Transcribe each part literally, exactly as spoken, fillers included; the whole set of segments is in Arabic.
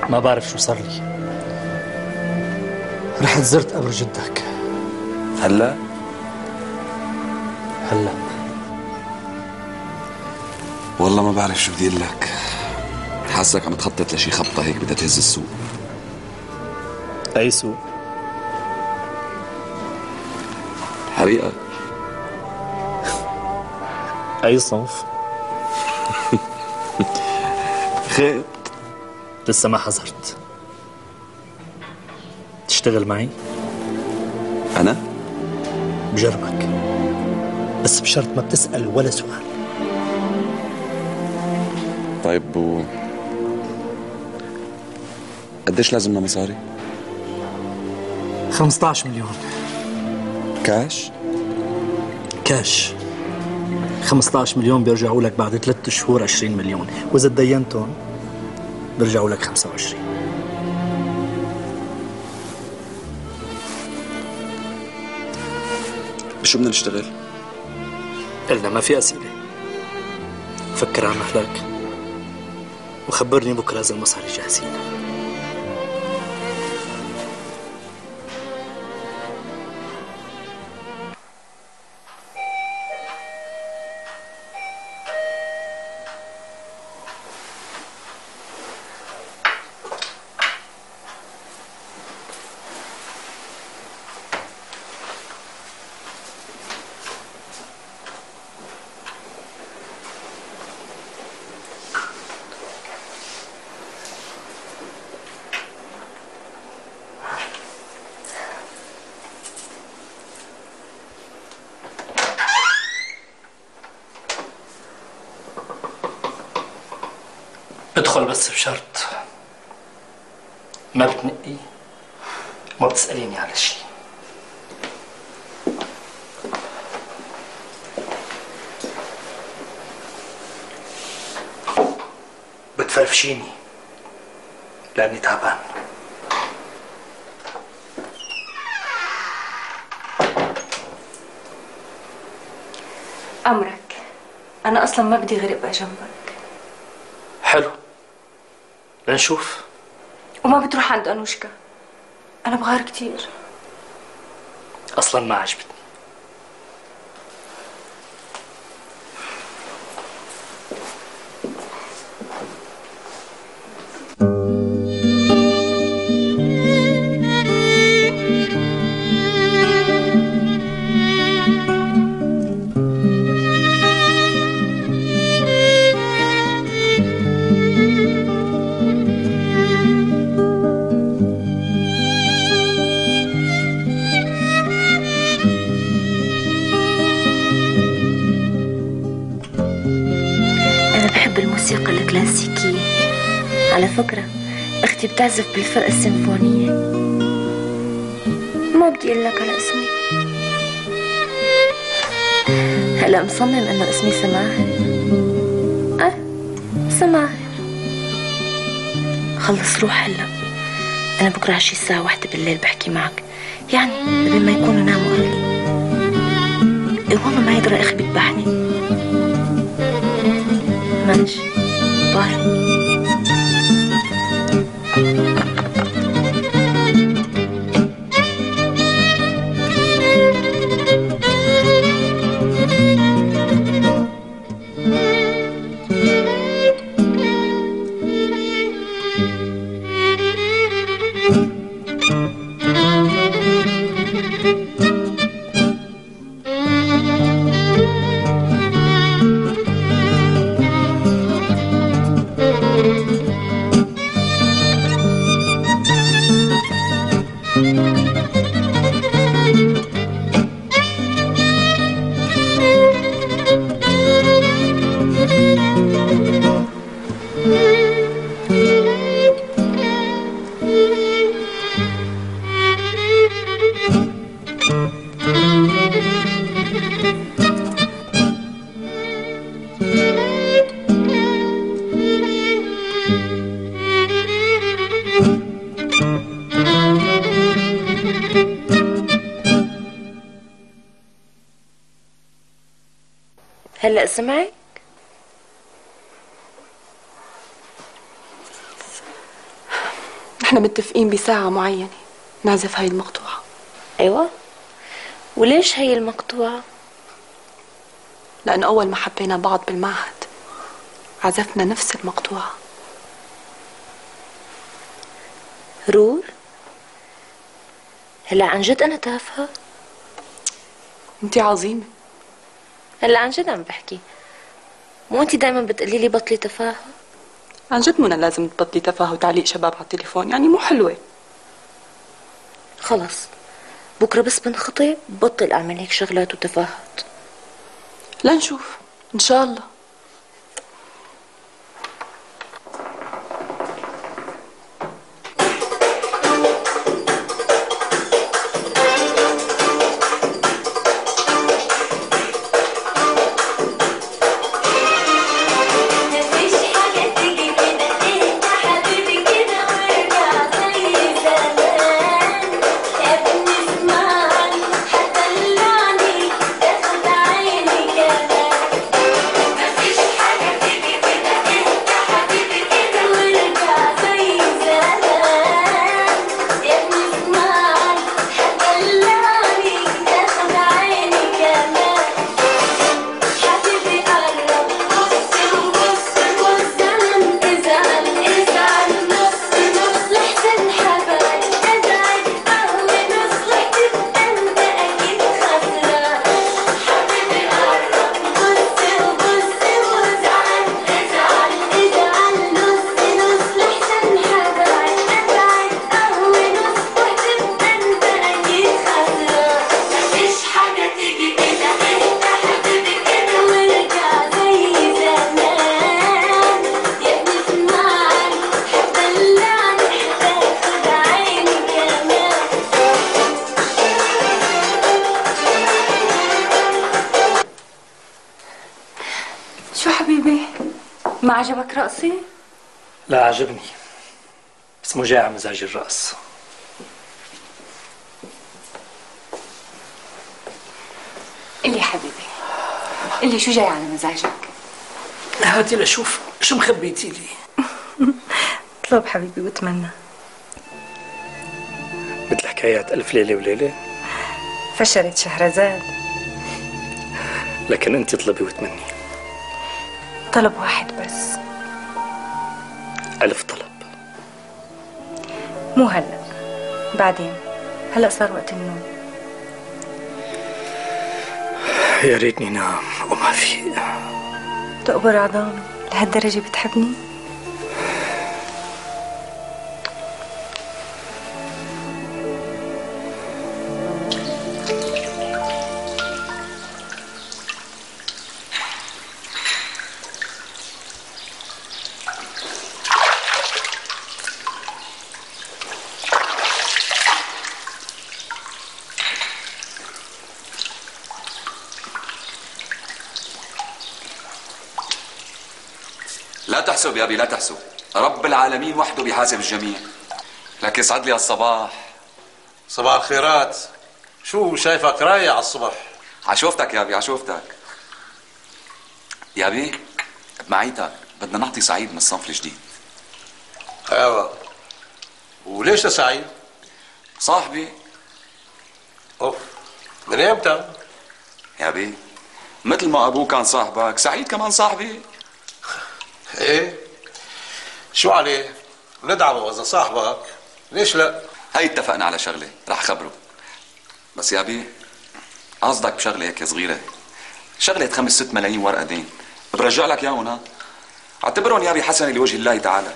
ما بعرف شو صار لي. رحت زرت قبر جدك. هلا؟ هلا. والله ما بعرف شو بدي اقول لك. حاسك عم تخطط لشي خبطة هيك بدها تهز السوق. أي سوق؟ حريقة. أي صنف؟ خير. لسه ما حذرت. تشتغل معي؟ أنا؟ بجربك، بس بشرط ما بتسأل ولا سؤال. طيب و قديش لازمنا مصاري؟ خمسة عشر مليون كاش؟ كاش. خمسة عشر مليون بيرجعوا لك بعد ثلاث شهور عشرين مليون، وإذا تدينتهم بيرجعوا لك خمسة وعشرين. بشو بدنا نشتغل؟ قلنا ما في أسئلة. فكر عن مهلك وخبرني بكرة إذا المصاري جاهزين. ادخل بس بشرط ما بتنقي وما بتسأليني على شيء. بتفرفشيني لأني تعبان. أمرك، أنا أصلا ما بدي غير أبقى جنبك. حلو، لنشوف. وما بتروح عند أنوشكا؟ أنا بغار كتير. أصلا ما عجبتني. الموسيقى الكلاسيكية. على فكرة أختي بتعزف بالفرقة السيمفونية. ما بدي أقول لك على اسمي. هلا مصمم إنه اسمي سماهر؟ أه سماهر. خلص روح هلا، أنا بكرة عشي الساعة واحدة بالليل بحكي معك، يعني قبل ما يكونوا ناموا أهلي. المهم ما يدرى أخي بيذبحني. ماشي باي. هلا سمعك؟ نحن متفقين بساعة معينة نعزف هاي المقطوعة. ايوه، وليش هي المقطوعة؟ لأنه أول ما حبينا بعض بالمعهد عزفنا نفس المقطوعة. رور، هلا عن جد أنا تافهة؟ انتي عظيمة. هلا عن جد عم بحكي، مو انتي دايما بتقولي لي بطلي تفاهة؟ عن جد منى لازم تبطلي تفاهة وتعليق شباب على التليفون، يعني مو حلوة. خلص بكرة بس بنخطي بطل أعمل هيك شغلات وتفاهات. لنشوف إن شاء الله. ما عجبك رقصي؟ لا عجبني، بس مو جاي على مزاج الرقص. قلي حبيبي، قلي شو جاي على مزاجك؟ هاتي لشوف شو مخبيتي لي. اطلب حبيبي واتمنى. مثل حكايات ألف ليلة وليلة. فشلت شهرزاد. لكن أنت اطلبي وتمني. طلب واحد بس. ألف طلب. مو هلا، بعدين. هلا صار وقت النوم. يا ريتني نام وما في. تقبر عظامي، لهالدرجة بتحبني؟ لا تحسب يا أبي، لا تحسب. رب العالمين وحده بيحاسب الجميع. لك يسعد لي الصباح. صباح الخيرات. شو شايفك رايق على الصبح؟ عشوفتك يا أبي، عشوفتك يا أبي. بمعيتك بدنا نعطي سعيد من الصنف الجديد. ايوه. وليش لسعيد؟ صاحبي. اوف، من امتى؟ يا أبي مثل ما أبوه كان صاحبك، سعيد كمان صاحبي. ايه، شو عليه؟ ندعمه اذا صاحبك، ليش لا؟ هي اتفقنا على شغله رح خبره. بس يا أبي قصدك بشغله هيك صغيره، شغله خمس ست ملايين ورقه دين، برجع لك اياهم. ها اعتبرهم يا أبي حسنه لوجه الله تعالى.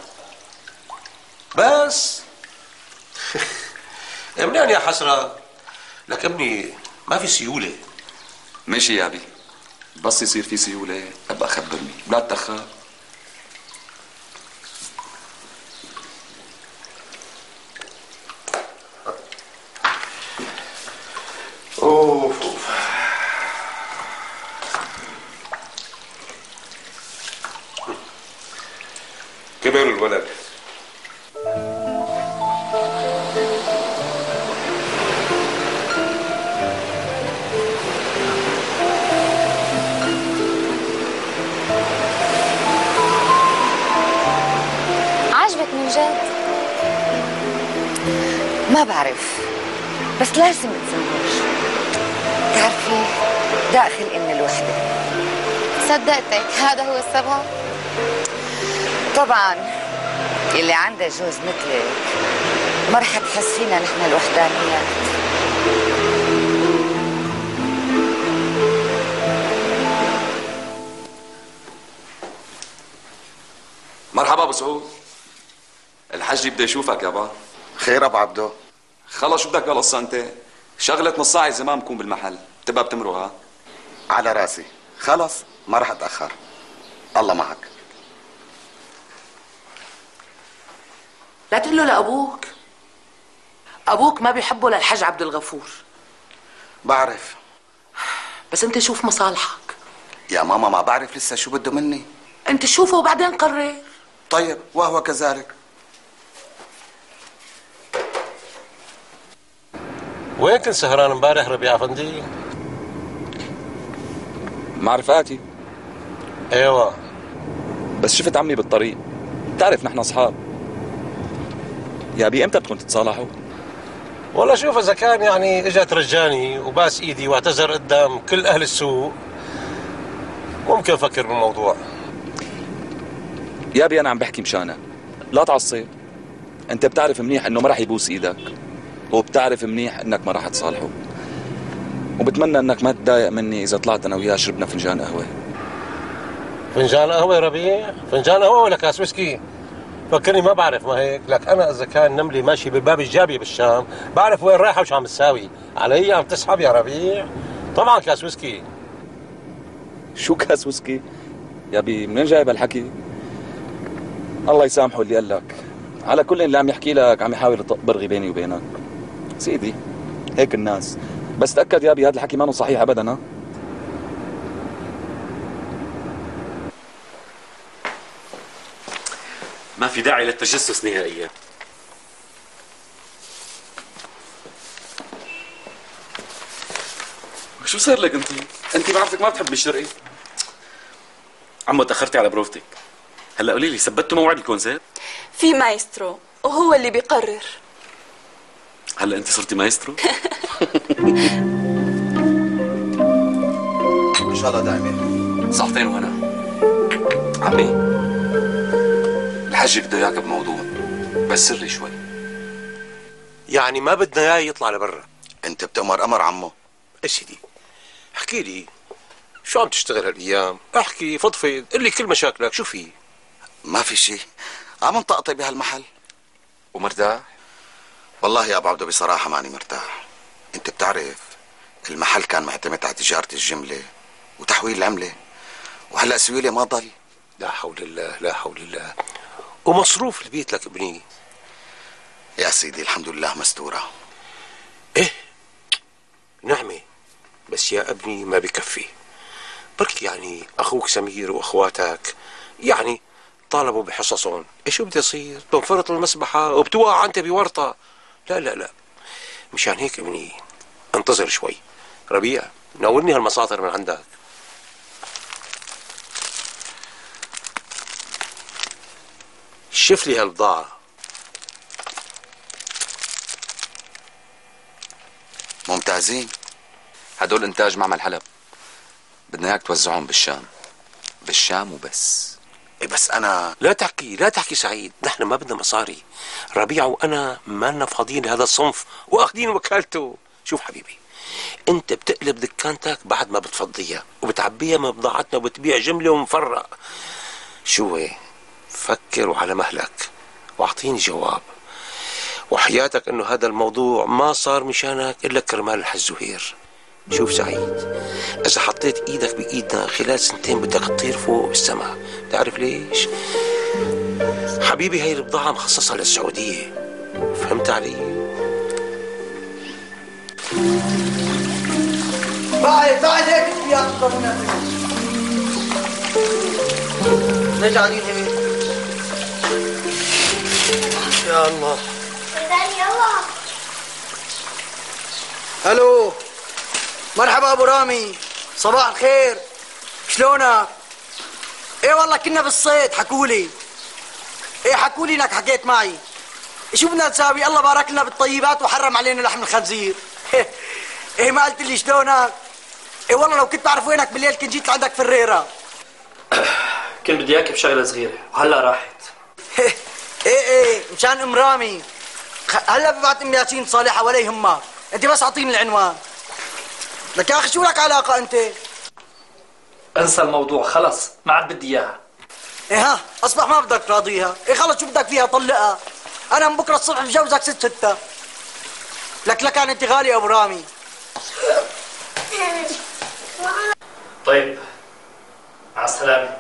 بس منين يا حسرة؟ لك ابني ما في سيوله. ماشي يا أبي، بس يصير في سيوله ابقى خبرني، لا تتاخر. اوف اوف. كبر الولد. عجبك من جد؟ ما بعرف، بس لازم اتزوج. بتعرفي داخل ان الوحدة. صدقتك هذا هو السبب؟ طبعا اللي عنده جوز مثلك ما رح تحس فينا نحن الوحدانيات. مرحبا ابو سعود. الحجي بده يشوفك يابا. خير ابو عبدو؟ خلص شو بدك بالقصه انت؟ شغله نص ساعه زمان بكون بالمحل، بتبقى بتمرق ها؟ على راسي، خلص ما رح اتاخر. الله معك. لا تقول له لابوك، ابوك ما بيحبه للحج عبد الغفور. بعرف، بس انت شوف مصالحك. يا ماما ما بعرف لسه شو بده مني. انت شوفه وبعدين قرر. طيب وهو كذلك. وين كنت سهران امبارح ربيع افندي؟ مع رفقاتي. ايوه بس شفت عمي بالطريق، بتعرف نحن اصحاب. يا ابي امتى بدكم تتصالحوا؟ والله شوف اذا كان يعني اجى ترجاني وباس ايدي واعتذر قدام كل اهل السوق ممكن افكر بالموضوع. يا ابي انا عم بحكي مشانك، لا تعصب. انت بتعرف منيح انه ما راح يبوس ايدك، وبتعرف منيح انك ما راح تصالحه، وبتمنى انك ما تضايق مني اذا طلعت انا وياه شربنا فنجان قهوه. فنجان قهوه يا ربيع؟ فنجان قهوه ولا كاس ويسكي؟ فكرني ما بعرف، ما هيك؟ لك انا اذا كان نملي ماشي بباب الجابيه بالشام بعرف وين رايحه وش عم تساوي. علي عم تسحب يا ربيع؟ طبعا كاس ويسكي. شو كاس ويسكي؟ يا ابي منين جايب هالحكي؟ الله يسامحه اللي قال لك. على كل اللي عم يحكي لك عم يحاول يطق برغي بيني وبينك. سيدي هيك الناس، بس تاكد يا ابي هذا الحكي ما هو صحيح ابدا. ها ما في داعي للتجسس نهائيا. شو صار لك انت؟ انت بعرفك ما بتحبي الشرقي. عمو تاخرتي على بروفتك. هلا قولي لي ثبتوا موعد الكونسيرت؟ في مايسترو وهو اللي بيقرر. هلا انت صرتي مايسترو؟ ان شاء الله دايما. ساعتين وانا عمي الحجي بده اياك بموضوع بس سري شوي. يعني ما بدنا اياه يطلع لبرا. انت بتأمر امر عمو. يا سيدي احكي لي شو عم تشتغل هالايام؟ احكي فضفض، قل لي كل مشاكلك. شو في؟ ما في شيء، عم نطقطق بهالمحل. ومرتاح؟ والله يا ابو عبدو بصراحه ماني مرتاح. انت بتعرف المحل كان معتمد على تجاره الجمله وتحويل العمله، وهلا سويله ما ضل. لا حول الله لا حول الله. ومصروف البيت لك ابني؟ يا سيدي الحمد لله مستوره. ايه نعمه، بس يا ابني ما بكفي. بركي يعني اخوك سمير واخواتك يعني طالبوا بحصصهم، ايش بدي يصير؟ تنفرط المسبحه وبتوقع انت بورطه. لا لا لا، مشان هيك ابني انتظر شوي. ربيع ناولني هالمساطر من عندك. شوف لي هالبضاعه. ممتازين. هدول انتاج معمل حلب، بدنا اياك توزعهم بالشام. بالشام وبس. إيه بس انا لا تحكي لا تحكي سعيد، نحن ما بدنا مصاري. ربيع وانا ما لنا فاضيين لهذا الصنف واخذين وكالته. شوف حبيبي، انت بتقلب دكانتك بعد ما بتفضيها وبتعبيها من بضاعتنا وبتبيع جمله ومفرق. شو هي؟ فكر وعلى مهلك واعطيني جواب، وحياتك انه هذا الموضوع ما صار مشانك الا كرمال الحج زهير. شوف سعيد، اذا حطيت ايدك بايدنا خلال سنتين بدك تطير فوق السماء. تعرف ليش؟ حبيبي هاي البضاعة مخصصة للسعودية، فهمت علي؟ بعد بعد هيك يا الله ليش قاعدين هيك؟ يا الله. يلا. الو مرحبا ابو رامي، صباح الخير، شلونك؟ ايه والله كنا بالصيد، حكولي. ايه حكولي انك حكيت معي. شو بدنا نساوي؟ الله بارك لنا بالطيبات وحرم علينا لحم الخنزير. ايه ما قلت لي شلونك؟ ايه والله لو كنت بعرف وينك بالليل كنت جيت لعندك في الريرة. كنت بدي اياك بشغله صغيره وهلا راحت. ايه ايه مشان ام رامي. هلا ببعت ام ياسين صالحه ولا يهمك، انت بس اعطيني العنوان. لك يا اخي شو لك علاقه انت؟ انسى الموضوع خلص، ما عاد بدي اياها. ايه ها اصبح ما بدك تراضيها، ايه خلص شو بدك فيها طلقها. انا من بكره الصبح بجوزك ست ستة. لك لك انت غالي يا ابو رامي. طيب مع السلامه.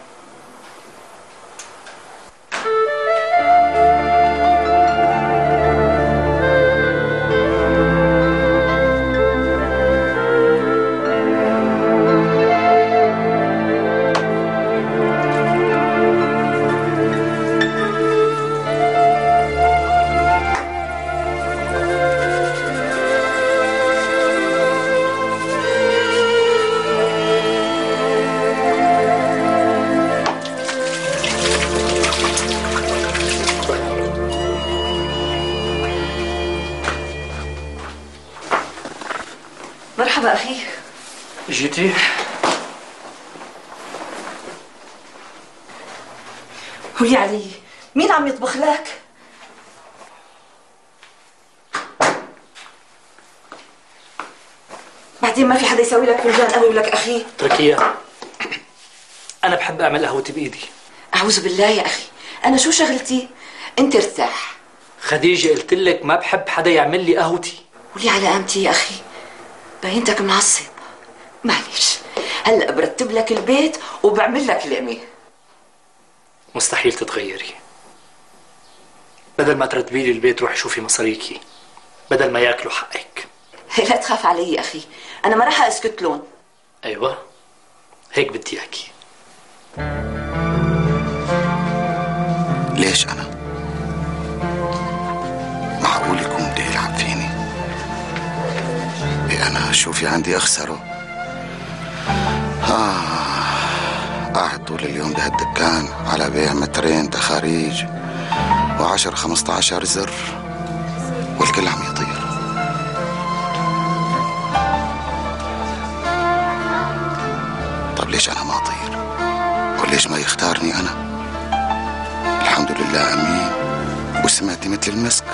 مرحبا أخي. جيتي؟ قولي علي، مين عم يطبخ لك؟ بعدين ما في حدا يسوي لك فنجان قهوة ولك أخي؟ تركيا، أنا بحب أعمل قهوتي بإيدي. أعوذ بالله يا أخي، أنا شو شغلتي؟ أنت ارتاح. خديجة قلت لك ما بحب حدا يعمل لي قهوتي. قولي على قامتي يا أخي، باينتك معصب. معلش، هلا برتب لك البيت وبعمل لك لقمه. مستحيل تتغيري. بدل ما ترتبي لي البيت روحي شوفي مصاريكي بدل ما ياكلوا حقك. لا تخاف علي يا اخي، انا ما راح اسكت لهم. ايوه هيك بدي اياكي. ليش انا؟ معقول يكون بده يلعب فيني؟ إيه أنا شو في عندي أخسره؟ آه قاعد طول اليوم بهالدكان على بيع مترين تخاريج وعشر خمسة عشر زر والكل عم يطير. طب ليش أنا ما أطير؟ وليش ما يختارني أنا؟ الحمد لله أمين وسمعتي مثل المسك.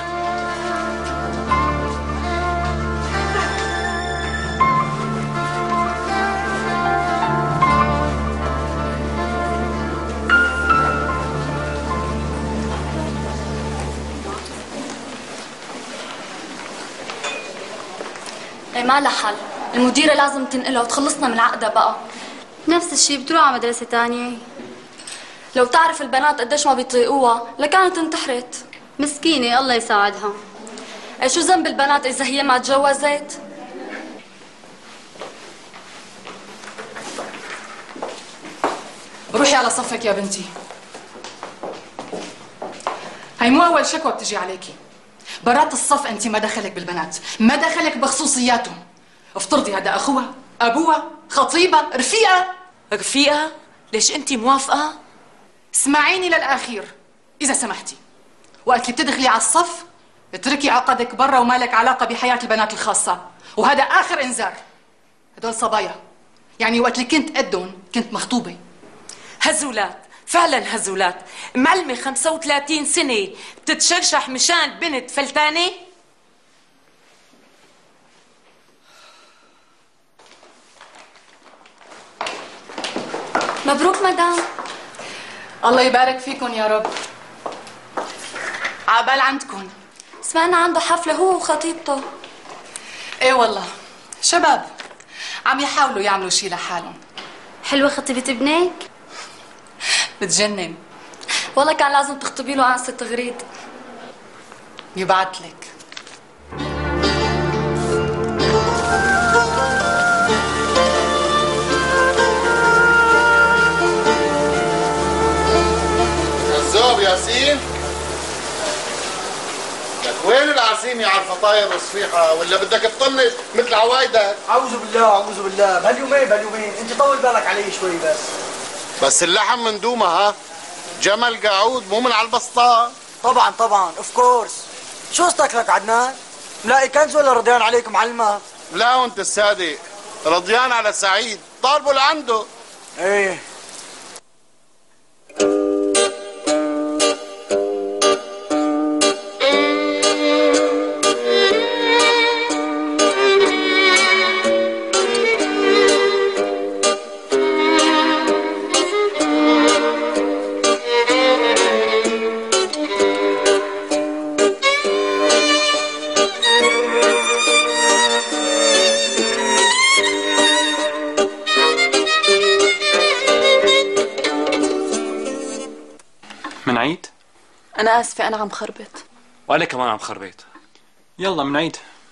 ما لها حل، المديرة لازم تنقلها وتخلصنا من العقدة بقى. نفس الشيء بتروح على مدرسة تانية. لو تعرف البنات قديش ما بيطيقوها لكانت انتحرت. مسكينة الله يساعدها. اي شو ذنب البنات إذا هي ما تجوزت؟ روحي على صفك يا بنتي. هي مو أول شكوى بتجي عليكي. برات الصف انت ما دخلك بالبنات، ما دخلك بخصوصياتهم. افترضي هذا اخوها، ابوها، خطيبها، رفيقها. رفيقها؟ ليش انت موافقه؟ اسمعيني للاخير اذا سمحتي. وقت اللي بتدخلي على الصف اتركي عقدك برا وما لك علاقه بحياه البنات الخاصه، وهذا اخر انذار. هدول صبايا، يعني وقت اللي كنت قدهم كنت مخطوبه. هزولات، فعلا هزولات. معلمة خمسة وثلاثين سنة بتتشرشح مشان بنت فلتانة؟ مبروك مدام. الله يبارك فيكم يا رب. عقبال عندكم. سمعنا عنده حفلة هو وخطيبته. ايه والله شباب عم يحاولوا يعملوا شي لحالهم. حلوة خطيبة ابنك؟ بتجنن. والله كان لازم تخطبي له عن ست غريد. يبعت لك. كذاب ياسين. لك وين العزيمة على الفطاير والصفيحة ولا بدك تطنش مثل عوايدك؟ أعوذ بالله أعوذ بالله، بهاليومين بهاليومين، أنت طول بالك علي شوي بس. بس اللحم من دومة ها؟ جمل قعود مو من على البسطة. طبعا طبعا اوف كورس. شو قصدك لك عدنان؟ ملاقي كنز ولا رضيان عليك معلمة؟ لا وانت الصادق، رضيان على سعيد، طالبه لعنده. ايه منعيد؟ أنا آسفة أنا عم خربط. وأنا كمان عم خربط. يلا منعيد.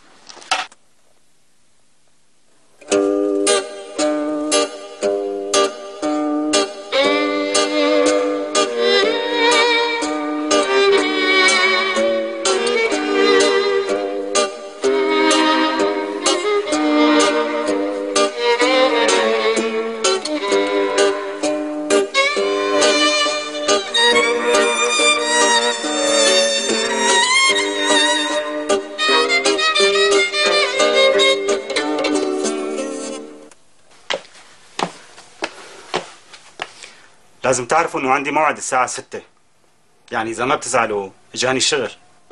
لازم تعرفوا انه عندي موعد الساعة ستة، يعني إذا ما بتزعلوا اجاني الشغل.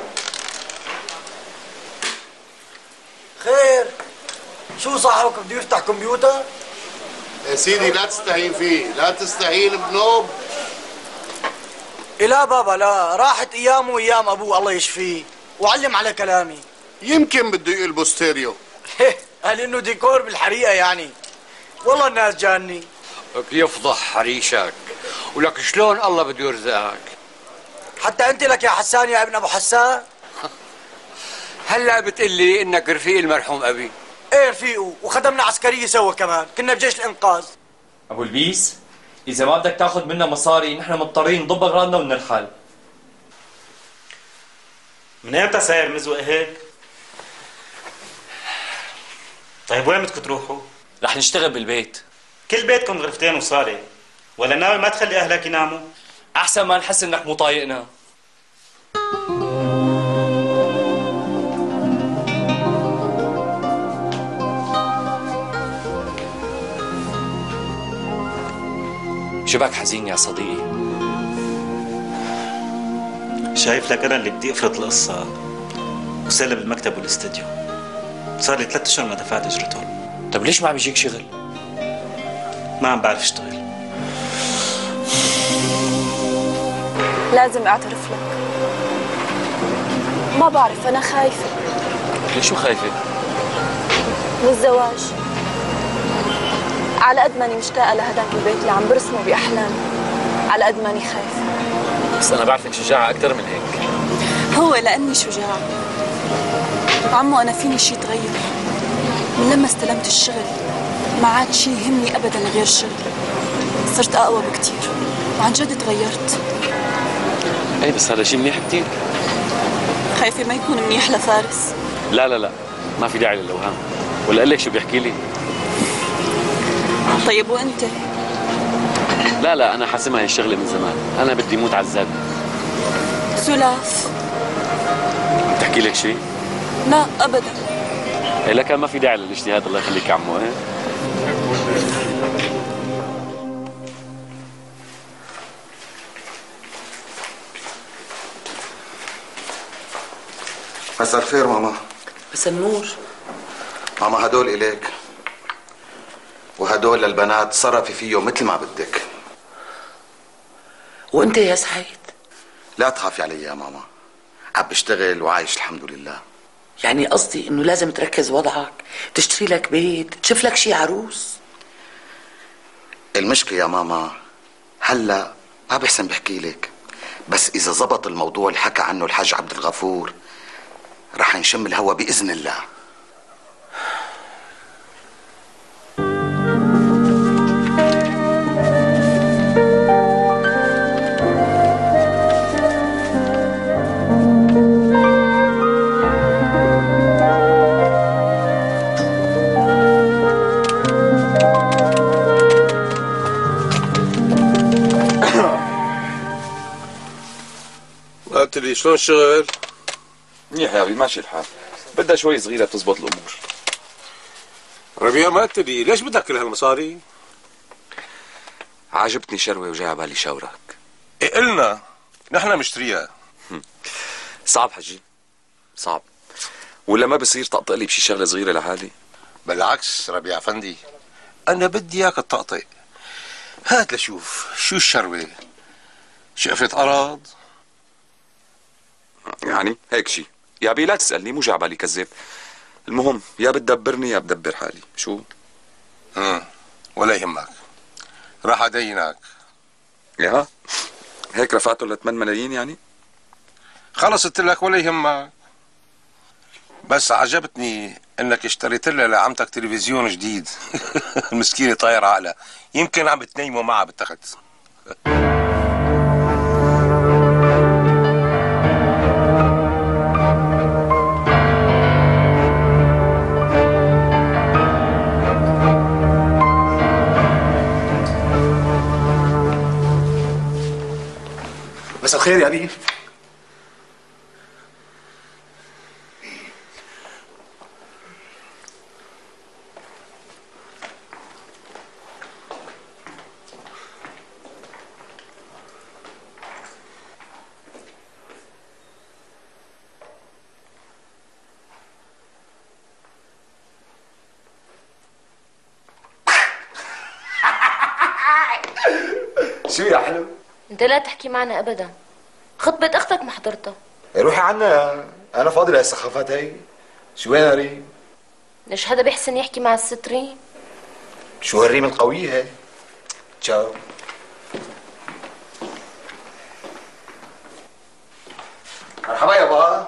خير، شو صاحبك بده يفتح كمبيوتر؟ يا سيدي لا تستهين فيه، لا تستهين بنوب. إيه لا بابا لا، راحت أيامه وأيام أبوه الله يشفيه، وعلم على كلامي. يمكن بده يقلبه ستيريو. قال إنه ديكور بالحريقة يعني. والله الناس جاني. يفضح حريشك، ولك شلون الله بده يرزقك. حتى أنت لك يا حسان يا ابن أبو حسان. هلا بتقلي إنك رفيق المرحوم أبي. إيه رفيقه، وخدمنا عسكرية سوا كمان، كنا بجيش الإنقاذ. أبو البيس، إذا ما بدك تاخذ منا مصاري نحن مضطرين نضب أغراضنا ونرحل. من إمتى صاير مزوق هيك؟ طيب وين بدكم تروحوا؟ رح نشتغل بالبيت. كل بيتكم غرفتين وصالة، ولا ناوي ما تخلي أهلك يناموا؟ أحسن ما نحس إنك مو طايقنا. شبك حزين يا صديقي؟ شايف لك أنا اللي بدي أفرض القصة وسلم المكتب والاستديو. صار لي ثلاث أشهر ما دفعت أجرتهم. طب ليش ما عم يجيك شغل؟ ما عم بعرف اشتغل. لازم اعترف لك، ما بعرف أنا خايفة. ليش شو خايفة؟ من الزواج. على قد ماني مشتاقة لهداك البيت اللي عم برسمه بأحلامي، على قد ماني خايفة. بس أنا بعرفك شجاعة أكثر من هيك. هو لأني شجاعة. عمو أنا فيني شي تغير. من لما استلمت الشغل ما عاد شي يهمني أبدا غير الشغل. صرت أقوى بكتير وعن جد تغيرت. ايه بس هذا شيء منيح كتير. خايفة ما يكون منيح لفارس. لا لا لا، ما في داعي للأوهام. ولا قال لك شو بيحكي لي؟ طيب وأنت؟ لا لا، أنا حاسمها هي الشغلة من زمان. أنا بدي موت عزاد. سلاف عم تحكي لك شيء؟ لا أبدا. إيه لكن ما في داعي للاجتهاد. الله يخليك يا عمو. ايه مساء الخير ماما. مساء النور. ماما هدول إليك، وهدول للبنات صرفي فيهم مثل ما بدك. وانت يا سعيد؟ لا تخافي علي يا ماما، عم بشتغل وعايش الحمد لله. يعني قصدي انه لازم تركز وضعك، تشتري لك بيت، تشوف لك شي عروس. المشكلة يا ماما هلا ما بحسن بحكي لك، بس إذا زبط الموضوع اللي حكى عنه الحاج عبد الغفور رح نشم الهوا بإذن الله. قلت لي شلون الشغل؟ منيح يا ابي، ماشي الحال. بدها شوي صغيره بتزبط الامور. ربيع ما قلت لي ليش بدك كل هالمصاري؟ عجبتني شروه وجاي على بالي شاورك. إيه قلنا نحن مشتريها. صعب حجي، صعب. ولا ما بصير طقطق لي بشي شغله صغيره لحالي؟ بالعكس ربيع افندي، انا بدي اياك تطقطق. هات لشوف شو الشروه؟ شقفة أراض؟ يعني هيك شي. يا ابي لا تسألني، مو جاي على بالي كذاب. المهم يا بتدبرني يا بدبر حالي، شو؟ امم ولا يهمك، راح ادينك. يا هيك رفعته ل ثمانية ملايين يعني؟ خلص قلت لك ولا يهمك. بس عجبتني انك اشتريت لها لعمتك تلفزيون جديد. المسكينه طاير عقلها، يمكن عم بتنيموا معها بالتخت. مساء الخير يا أبي. شو يا حلو؟ انت لا تحكي معنا ابدا. خطبة اختك ما حضرتها. روحي عنا، انا فاضي لهالسخافات هي. شو وين ريم؟ ليش حدا بيحسن يحكي مع الست ريم؟ شو هالريم القوية هي؟ تشاو. مرحبا يابا.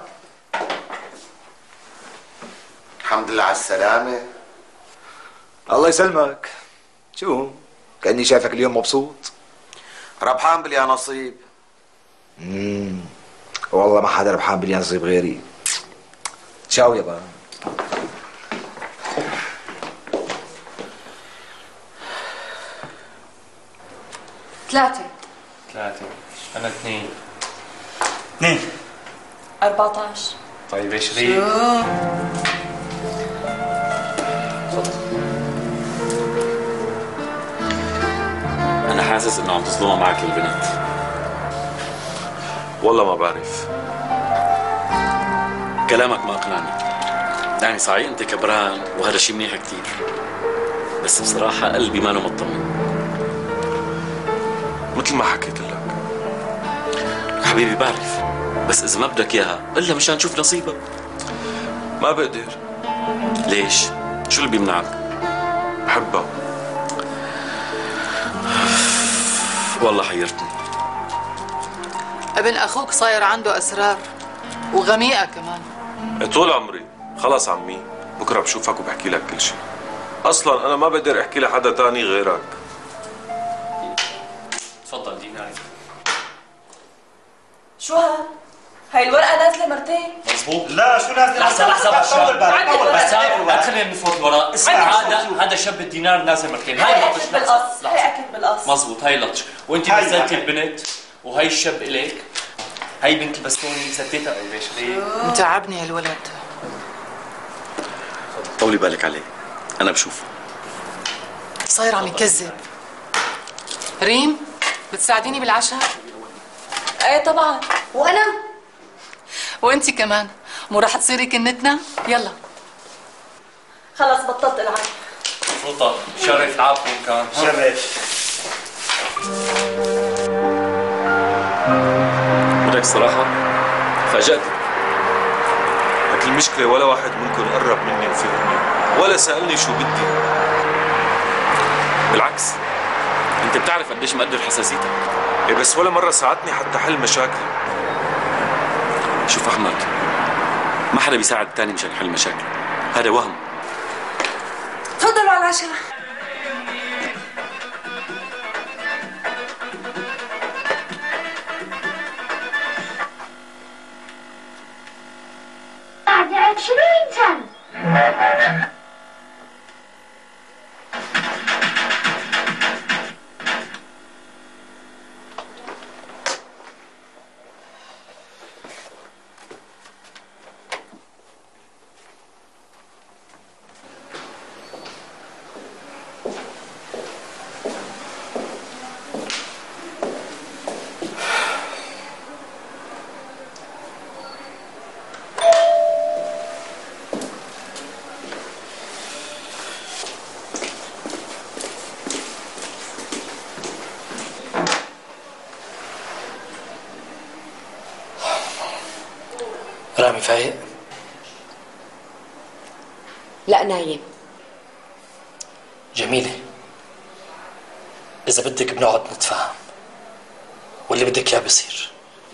الحمد لله على السلامة. الله يسلمك. شو؟ كأني شايفك اليوم مبسوط. ربحان باليا نصيب. امم والله ما حدا ربحان باليا نصيب غيري. تشاو يابا. ثلاثة. ثلاثة. أنا اثنين. اثنين. أربعة عشر. طيب عشرين. أنا حاسس إنه عم تظلمها معك البنت. والله ما بعرف. كلامك ما أقنعني. يعني صحيح أنت كبران وهذا شيء منيح كتير، بس بصراحة قلبي ما له مطمن. مثل ما حكيت لك حبيبي بعرف، بس إذا ما بدك إياها إلا مشان نشوف نصيبك. ما بقدر. ليش؟ شو اللي بيمنعك؟ بحبها. والله حيرتني. ابن أخوك صاير عنده أسرار وغميقة كمان. طول عمري. خلص عمي، بكره بشوفك وبحكي لك كل شيء. اصلا انا ما بقدر احكي لحدا تاني غيرك. تفضل ديناري. شو هاد؟ هاي الورقة نازلة مرتين. مظبوط. لا شو نازل؟ لحظة لحظة طول بالك طول بس بالك. لا خلينا نفوت الورق. اسمع، هذا هذا شب الدينار نازل مرتين. هاي هاي أكيد بالقص. هاي أكيد بالقص. مظبوط، هاي لطش. وانت نزلتي البنت وهي الشب إليك. هاي بنت البستوني ستيتها او ليش ليه؟ متعبني هالولد. طولي بالك عليه، انا بشوف. صاير عم يكذب. ريم بتساعديني بالعشاء؟ ايه طبعا. وانا؟ وانتي كمان، مو رح تصيري كنتنا؟ يلا. خلص بطلت العب. فوطة، شرف لعبكم كان. شرف. بدك صراحة فاجأتني. لك المشكلة ولا واحد منكم قرب مني وفهمني ولا سألني شو بدي. بالعكس، انت بتعرف قديش مقدر حساسيتك. إيه بس ولا مرة ساعدتني حتى حل مشاكلي. شوف أحمد، ما حدا بيساعد الثاني مشان يحل مشاكل، هذا وهم. تفضلوا على العشاء. بعد عشرين سنة. فايق؟ لا نايم. جميلة، إذا بدك بنقعد نتفاهم، واللي بدك إياه بصير.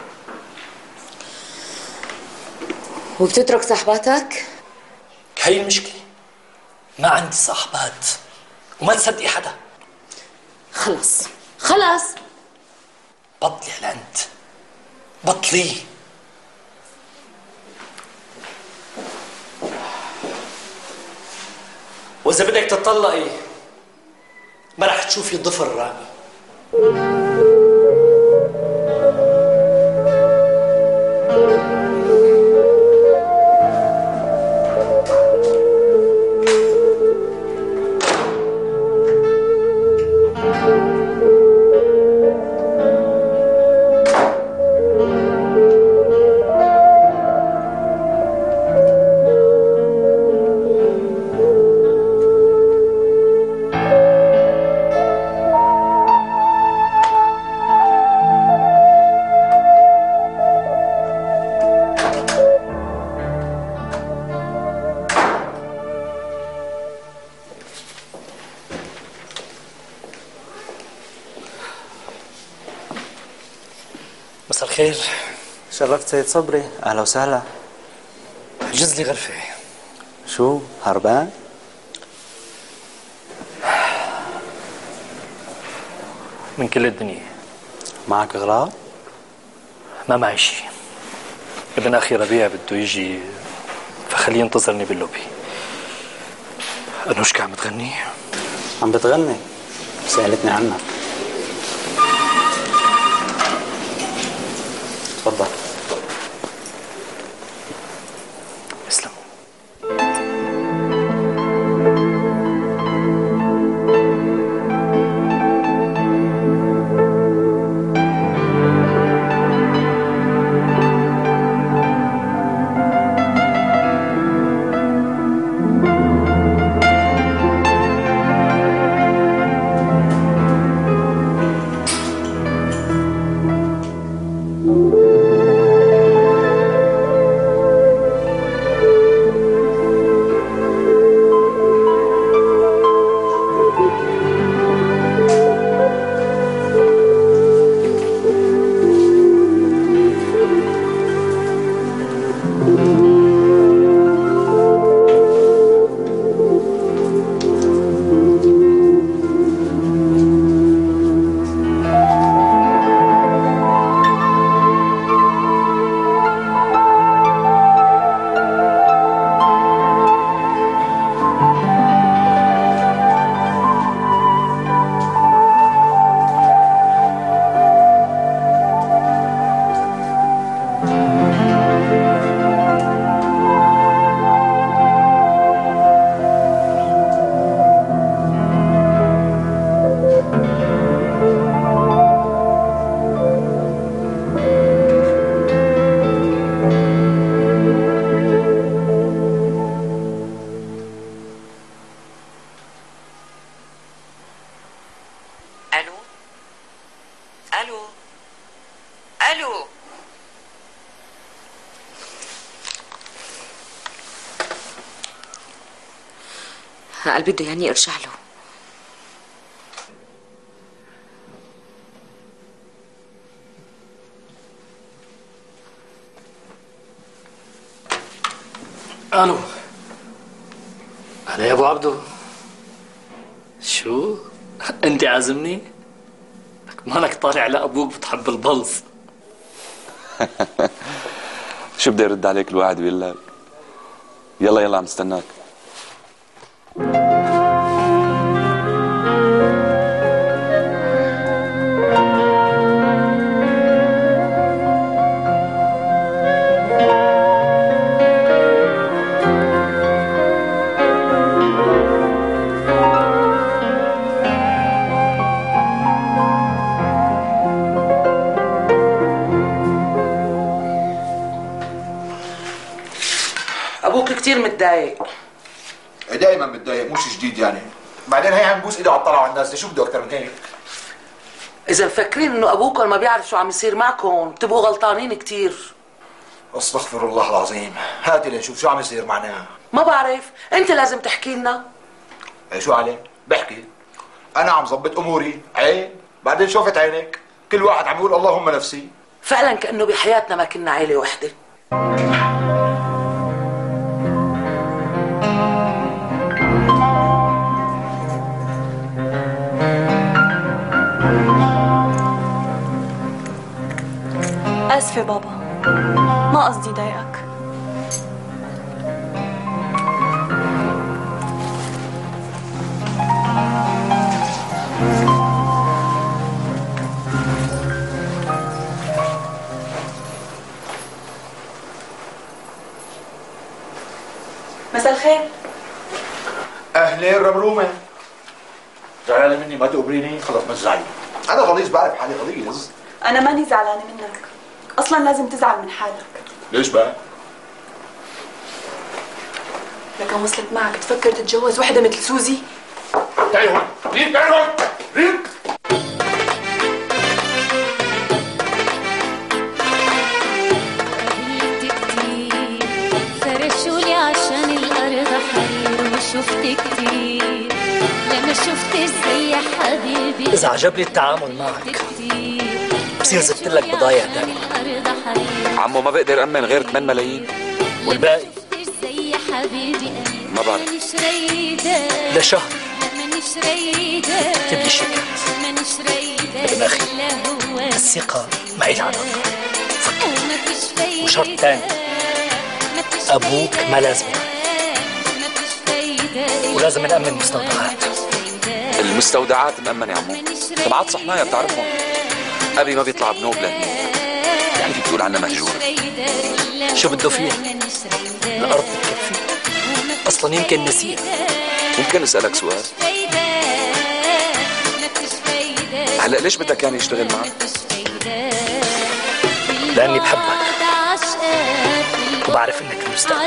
وبتترك صاحباتك؟ هي المشكلة، ما عندي صاحبات وما تصدقي حدا. خلص خلص بطلي هالعند، بطلي. وإذا بدك تطلقي ما رح تشوفي ضفر رامي. مساء الخير. شرفت سيد صبري، اهلا وسهلا. احجز لي غرفة. شو هربان؟ من كل الدنيا. معك اغراض؟ ما معي شيء. ابن اخي ربيع بده يجي، فخليه ينتظرني باللوبي. انوشكا عم بتغني؟ عم بتغني، سألتني عنك. تفضل. اسلم. قال بده يعني ارجع له. الو. هلا يا ابو عبدو. شو؟ انت عازمني؟ لك مالك طالع لابوك بتحب البلص. شو بدي ارد عليك؟ الواحد بيقول لك يلا يلا عم استناك. ابوك كثير متضايق. دائما متضايق، مش جديد يعني. بعدين هي عم بوس ايده على الطلع على الناس، شو بده اكثر من هيك؟ اذا مفكرين انه ابوكم ما بيعرف شو عم يصير معكم بتبقوا غلطانين كثير. استغفر الله العظيم. هاتي لنشوف شو عم يصير معنا. ما بعرف، انت لازم تحكي لنا. ايه شو عليه؟ بحكي. انا عم ظبط اموري، عين، بعدين شوفت عينك، كل واحد عم يقول اللهم نفسي. فعلا كأنه بحياتنا ما كنا عيلة وحدة. آسفة بابا، ما قصدي ضايقك. مساء الخير. اهلين رمرومه. زعلانه مني ما تقبريني؟ خلص ما تزعلي. انا غليظ، بعرف حالي غليظ. أنا ماني زعلانة منك، أصلاً لازم تزعل من حالك. ليش بقى؟ لكن وصلت معك تفكر تتجوز وحدة مثل سوزي؟ تعي هون، ريم تعي هون، ريم. فرشولي عشان الأرض حرير وشفت كتير، لما شفتش زي حبيبي. إذا عجبني التعامل معك بصير زدت لك بضايع تاني. عمو ما بقدر أمن غير ثمانية ملايين. والباقي؟ ما بعرف. لشهر اكتب لي شيكات. بالأخير الثقة ما إلها علاقة. وشرط ثاني، أبوك ما لازم يعرف. ولازم نأمن المستودعات. المستودعات مأمنة يا عمو. تبعات صحنايا بتعرفهم. أبي ما بيطلع بنوب لهني، يعني في بتقول عنا مهجور. شو بده فيها؟ الأرض بتكفي؟ أصلا يمكن نسيت. ممكن أسألك سؤال؟ هلأ ليش بدك يعني يشتغل معك؟ لأني بحبك وبعرف إنك المستقبل.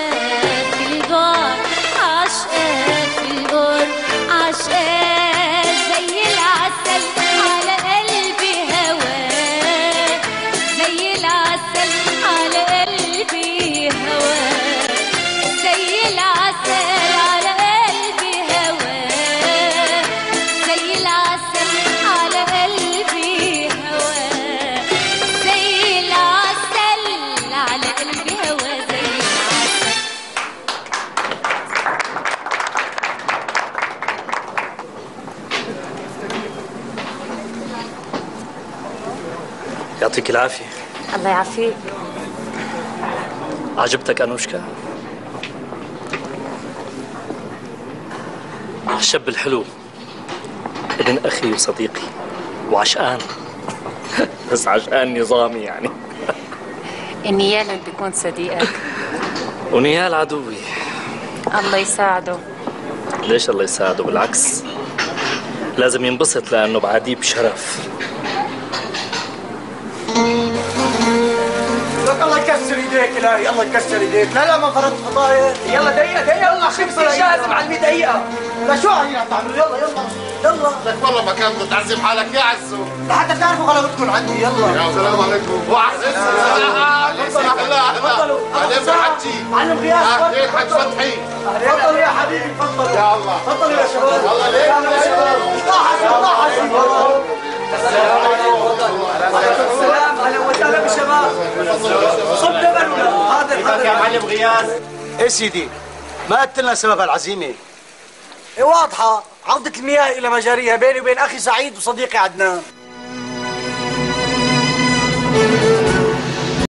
زي العسل على قلبي هواك، زي العسل على قلبي هواك، زي العسل على قلبي هواك، زي العسل على قلبي هواك، زي العسل على قلبي هواك، زي العسل. يعطيك العافية. الله يعافيك. عجبتك أنوشكا؟ الشاب الحلو، ابن أخي وصديقي وعشقان. بس عشقان نظامي يعني. النيال اللي بيكون صديقك. ونيال عدوي. الله يساعده. ليش الله يساعده؟ بالعكس لازم ينبسط لأنه بعديه بشرف. لك الله يكسر ايديك الهي، الله يكسر ايديك. لا لا ما فرطت خطايا. يلا دقيقة دقيقة، يلا خبز جاهز مع المية دقيقة. لا شو هي عم تعملوا؟ يلا يلا يلا. لك والله ما كان بدك تعزم حالك يا عزو. لحتى تعرفوا غلاوتكم عندي. يلا. يا السلام عليكم. وعليكم السلام. هلا هلا. اهلين بالحجي. معلم غياث. اهلين حج فتحي. تفضلوا يا حبيبي تفضلوا. يا الله. تفضلوا يا شباب. الله ليك يا شباب. السلام عليكم. السلام، اهلا وسهلا بالشباب. صب دبلنا. حاضر حاضر يا معلم غياث. ايه سيدي، ما قلت لنا سبب العزيمه؟ ايه واضحة، عودة المياه إلى مجاريها بيني وبين أخي سعيد وصديقي عدنان.